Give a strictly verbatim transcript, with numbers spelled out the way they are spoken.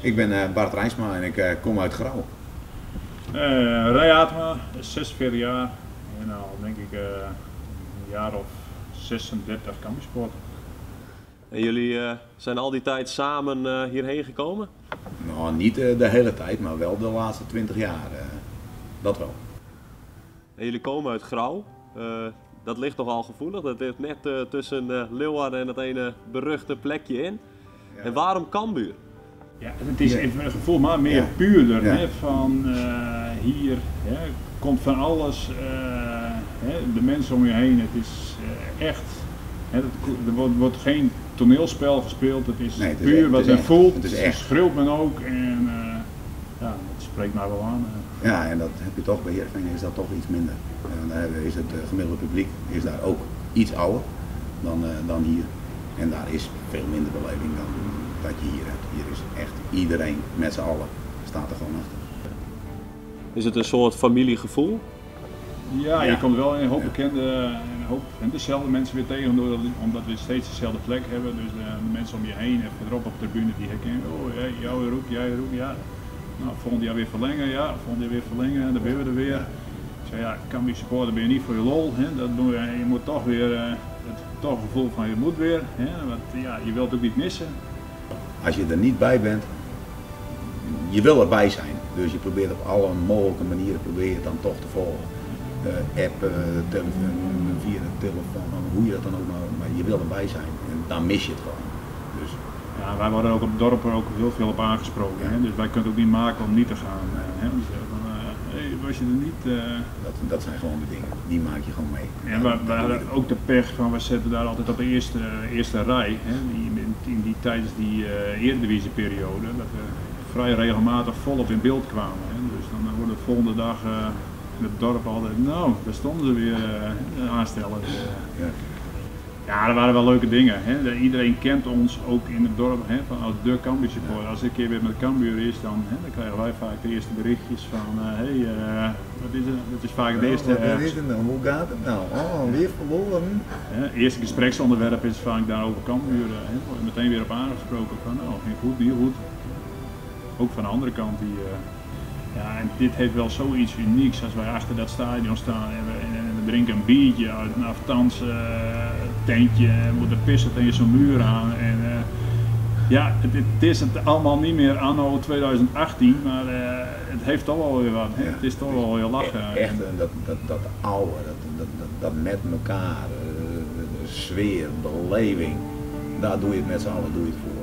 Ik ben uh, Bart Rijnsma en ik uh, kom uit Grauw. Uh, Ray Atema, zesenveertig jaar en al denk ik uh, een jaar of zesendertig Cambuursport. En jullie uh, zijn al die tijd samen uh, hierheen gekomen? Nou, niet uh, de hele tijd, maar wel de laatste twintig jaar. Uh, dat wel. En jullie komen uit Grauw. Uh, dat ligt nogal gevoelig. Dat ligt net uh, tussen uh, Leeuwarden en het ene beruchte plekje in. Ja. En waarom Cambuur? Ja, het is even een gevoel maar meer ja. puurder. Ja. Hè, van uh, hier hè, komt van alles, uh, hè, de mensen om je heen. Het is uh, echt, hè, het, er wordt, wordt geen toneelspel gespeeld. Het is, nee, het is puur echt, wat men voelt. Het is echt. Schreeuwt men ook en uh, ja, het spreekt mij wel aan. Uh. Ja, en dat heb je toch bij Heerenveen is dat toch iets minder. En dan is het uh, gemiddelde publiek is daar ook iets ouder dan, uh, dan hier. En daar is veel minder beleving dan dat je hier hebt. Hier is echt iedereen met z'n allen staat er gewoon achter. Is het een soort familiegevoel? Ja, ja. Je komt wel een hoop ja. bekende en een hoop en dezelfde mensen weer tegen, omdat we steeds dezelfde plek hebben. Dus de, de mensen om je heen en verderop op de tribune die herkennen. Oh, jij, jou roep, jij roep, ja. Nou, volgend jaar weer verlengen, ja. Volgend jaar weer verlengen, dan ben we er weer. Ik zei, ja, Cambuur supporter ben je niet voor je lol. Hè. Dat doen we, je moet toch weer uh, het toch gevoel van je moet weer. Hè. Want ja, je wilt ook niet missen. Als je er niet bij bent, je wil erbij zijn. Dus je probeert op alle mogelijke manieren probeer je het dan toch te volgen. Uh, app, uh, telefoon, via de telefoon, hoe je dat dan ook maar, maar je wil erbij zijn en dan mis je het gewoon. Dus. Ja, wij worden ook op het dorp ook heel veel op aangesproken, ja. Hè? Dus wij kunnen het ook niet maken om niet te gaan. Uh, hè? Dus, uh, van, uh, hey, was je er niet? Uh... Dat, dat zijn gewoon de dingen, die maak je gewoon mee. En wij, wij hadden ook de pech van, we zetten daar altijd op de eerste, eerste rij, hè? Die, in die tijdens die uh, eredivisieperiode, dat we vrij regelmatig volop in beeld kwamen. Hè? Dus dan worden de volgende dag uh, in het dorp altijd, nou, daar stonden ze weer uh, aanstellen. Dus, uh, ja. Ja, dat waren wel leuke dingen. Hè? Iedereen kent ons ook in het dorp hè? Van als de Cambuur supporter. Als ik een keer weer met Cambuur is, dan, hè, dan krijgen wij vaak de eerste berichtjes van hé, uh, hey, uh, wat is het? Dat is vaak het eerste. Oh, wat is het nou? Hoe gaat het nou? Oh, weer verloren. Het eerste gespreksonderwerp is vaak daar over Cambuur. Hè? Meteen weer op aangesproken van nou, ging goed, niet goed. Ook van de andere kant die. Uh, Ja, en dit heeft wel zoiets unieks als wij achter dat stadion staan en we, en we drinken een biertje uit een afstands uh, tentje en moeten pissen tegen zo'n muur aan. En, uh, ja, het, het is het allemaal niet meer anno tweeduizend achttien, maar uh, het heeft toch wel weer wat. Hè? Ja, het is toch wel heel lachen. Echt, dat, dat, dat oude, dat, dat, dat, dat met elkaar, uh, de sfeer, beleving, daar doe je het met z'n allen doe je het voor.